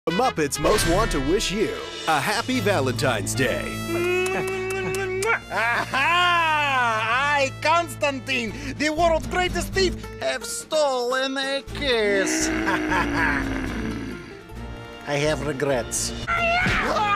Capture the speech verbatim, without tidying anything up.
The Muppets most want to wish you a happy Valentine's Day. Aha! I, Constantine, the world's greatest thief, have stolen a kiss. I have regrets.